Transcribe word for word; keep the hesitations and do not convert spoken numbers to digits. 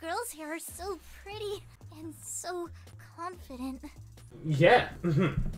girls here are so pretty and so confident. Yeah.